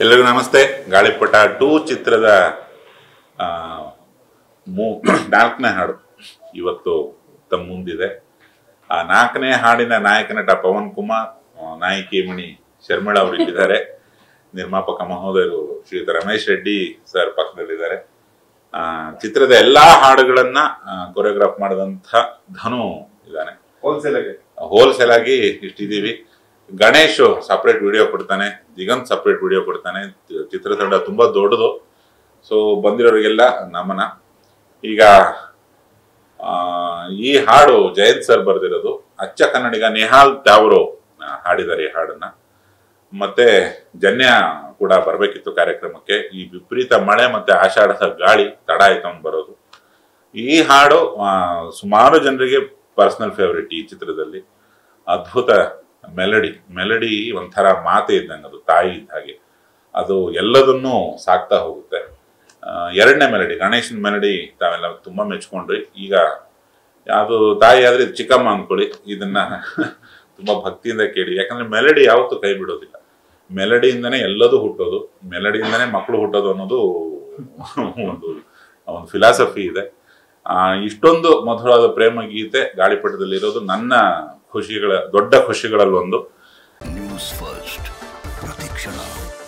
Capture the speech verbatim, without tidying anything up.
ಎಲ್ಲರಿಗೂ ನಮಸ್ತೆ. ಗಾಳಿಪಟ ಟೂ ಚಿತ್ರದ ಮೂ ನಾಲ್ಕನೇ ಹಾಡು ಇವತ್ತು ತಮ್ಮ ಮುಂದಿದೆ. ಆ ನಾಲ್ಕನೇ ಹಾಡಿನ ನಾಯಕ ನಟ ಪವನ್ ಕುಮಾರ್, ನಾಯಕಿ ಮಣಿ ಶರ್ಮಿಳಾ ಅವರು ಇಲ್ಲಿದ್ದಾರೆ. ನಿರ್ಮಾಪಕ ಮಹೋದಯರು ಶ್ರೀಯುತ ರಮೇಶ್ ರೆಡ್ಡಿ ಸರ್ ಪಕ್ಕದಲ್ಲಿದ್ದಾರೆ. ಚಿತ್ರದ ಎಲ್ಲಾ ಹಾಡುಗಳನ್ನ ಕೊರಿಯೋಗ್ರಾಫ್ ಮಾಡಿದಂಥ ಧನು ಇದ್ದಾನೆ. ಹೋಲ್ಸೇಲ್ ಆಗಿ ಹೋಲ್ಸೇಲ್ ಆಗಿ ಇಷ್ಟಿದ್ದೀವಿ. ಗಣೇಶ್ ಸಪ್ರೇಟ್ ವಿಡಿಯೋ ಕೊಡ್ತಾನೆ, ದಿಗಂತ್ ಸಪ್ರೇಟ್ ವಿಡಿಯೋ ಕೊಡ್ತಾನೆ. ಚಿತ್ರತಂಡ ತುಂಬಾ ದೊಡ್ಡದು. ಸೊ ಬಂದಿರೋರಿಗೆಲ್ಲ ನಮನ. ಈಗ ಈ ಹಾಡು ಜಯಂತ್ ಸರ್ ಬರೆದಿರೋದು. ಅಚ್ಚ ಕನ್ನಡಿಗ ನಿಹಾಲ್ ತ್ಯಾವ್ರೋ ಹಾಡಿದ್ದಾರೆ ಈ ಹಾಡನ್ನ. ಮತ್ತೆ ಜನ್ಯ ಕೂಡ ಬರ್ಬೇಕಿತ್ತು ಕಾರ್ಯಕ್ರಮಕ್ಕೆ. ಈ ವಿಪರೀತ ಮಳೆ ಮತ್ತೆ ಆಷಾಢದ ಗಾಳಿ ತಡ ಆಯ್ತು ಅವ್ನು ಬರೋದು. ಈ ಹಾಡು ಸುಮಾರು ಜನರಿಗೆ ಪರ್ಸನಲ್ ಫೇವ್ರೇಟ್. ಈ ಚಿತ್ರದಲ್ಲಿ ಅದ್ಭುತ ಮೆಲಡಿ ಮೆಲಡಿ ಒಂಥರ ಮಾತೆ ಇದ್ದಂಗೆ, ಅದು ತಾಯಿ ಇದ್ದ ಹಾಗೆ. ಅದು ಎಲ್ಲದನ್ನೂ ಸಾಕ್ತಾ ಹೋಗುತ್ತೆ. ಎರಡನೇ ಮೆಲಡಿ ಗಣೇಶನ ಮೆಲಡಿ ತಾವೆಲ್ಲ ತುಂಬಾ ಮೆಚ್ಕೊಂಡ್ರಿ. ಈಗ ಯಾವುದು ತಾಯಿ ಆದ್ರೆ ಇದು ಚಿಕ್ಕಮ್ಮ ಅಂದ್ಕೊಳ್ಳಿ. ಇದನ್ನ ತುಂಬಾ ಭಕ್ತಿಯಿಂದ ಕೇಳಿ, ಯಾಕಂದ್ರೆ ಮೆಲಡಿ ಯಾವತ್ತೂ ಕೈ ಬಿಡೋದಿಲ್ಲ. ಮೆಲಡಿಯಿಂದನೇ ಎಲ್ಲದೂ ಹುಟ್ಟೋದು, ಮೆಲಡಿಯಿಂದನೇ ಮಕ್ಕಳು ಹುಟ್ಟೋದು ಅನ್ನೋದು ಒಂದು ಒಂದು ಫಿಲಾಸಫಿ ಇದೆ. ಆ ಇಷ್ಟೊಂದು ಮಧುರವಾದ ಪ್ರೇಮ ಗೀತೆ ಗಾಳಿಪಟದಲ್ಲಿ ಇರೋದು ನನ್ನ ಖುಷಿಗಳ ದೊಡ್ಡ ಖುಷಿಗಳಲ್ಲಿ ಒಂದು. ನ್ಯೂಸ್ ಫಸ್ಟ್ ಪ್ರತಿಕ್ಷಣ.